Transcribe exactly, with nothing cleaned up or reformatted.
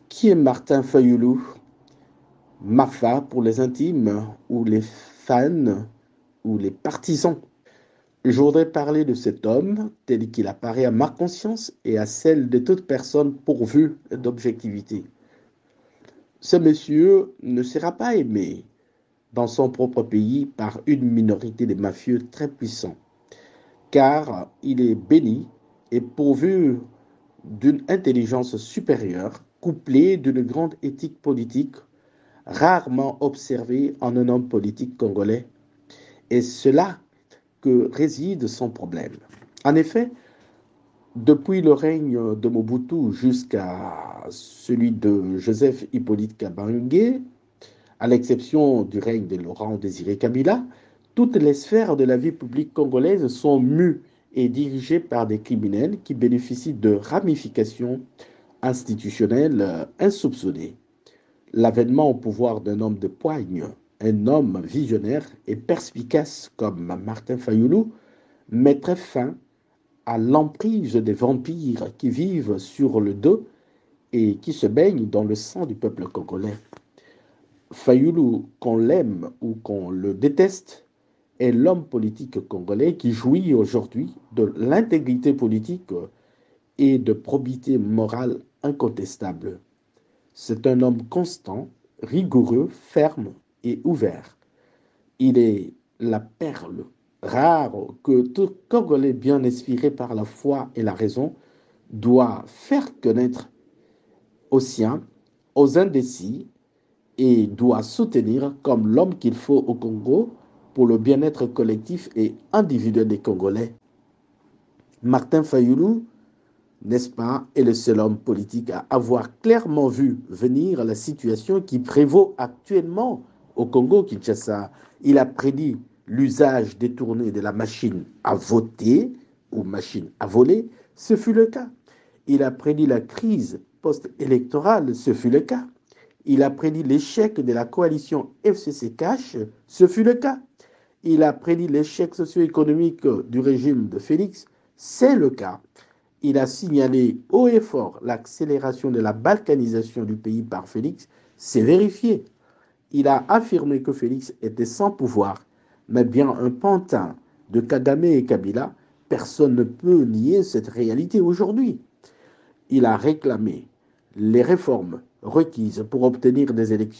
Qui est Martin Fayoulou? Marfa pour les intimes, ou les fans, ou les partisans. Je voudrais parler de cet homme tel qu'il apparaît à ma conscience et à celle de toute personne pourvue d'objectivité. Ce monsieur ne sera pas aimé dans son propre pays par une minorité de mafieux très puissants, car il est béni et pourvu d'une intelligence supérieure, couplée d'une grande éthique politique, rarement observée en un homme politique congolais. Et c'est là que réside son problème. En effet, depuis le règne de Mobutu jusqu'à celui de Joseph Hippolyte Kabange, à l'exception du règne de Laurent Désiré Kabila, toutes les sphères de la vie publique congolaise sont mues et dirigées par des criminels qui bénéficient de ramifications institutionnelles insoupçonnées. L'avènement au pouvoir d'un homme de poigne, un homme visionnaire et perspicace comme Martin Fayoulou, mettrait fin à l'emprise des vampires qui vivent sur le dos et qui se baignent dans le sang du peuple congolais. Fayoulou, qu'on l'aime ou qu'on le déteste, est l'homme politique congolais qui jouit aujourd'hui de l'intégrité politique et de probité morale incontestable. C'est un homme constant, rigoureux, ferme et ouvert. Il est la perle rare que tout Congolais bien inspiré par la foi et la raison doit faire connaître aux siens, aux indécis, et doit soutenir comme l'homme qu'il faut au Congo pour le bien-être collectif et individuel des Congolais. Martin Fayoulou, n'est-ce pas, est le seul homme politique à avoir clairement vu venir la situation qui prévaut actuellement au Congo-Kinshasa. Il a prédit l'usage détourné de la machine à voter ou machine à voler, ce fut le cas. Il a prédit la crise post-électorale, ce fut le cas. Il a prédit l'échec de la coalition F C C Cash, ce fut le cas. Il a prédit l'échec socio-économique du régime de Félix, c'est le cas. Il a signalé haut et fort l'accélération de la balkanisation du pays par Félix, c'est vérifié. Il a affirmé que Félix était sans pouvoir, mais bien un pantin de Kagame et Kabila. Personne ne peut nier cette réalité aujourd'hui. Il a réclamé les réformes requises pour obtenir des élections